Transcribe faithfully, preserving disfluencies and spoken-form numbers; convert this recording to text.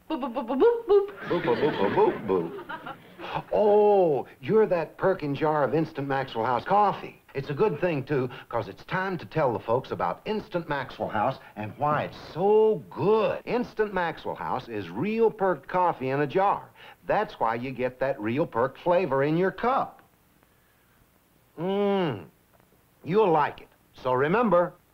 Boop, boop, boop, boop, boop, boop. Boop, boop, boop, boop, boop, boop. Oh, you're that Perkin jar of Instant Maxwell House coffee. It's a good thing, too, because it's time to tell the folks about Instant Maxwell House and why it's so good. Instant Maxwell House is real perked coffee in a jar. That's why you get that real perked flavor in your cup. Mmm. You'll like it. So remember,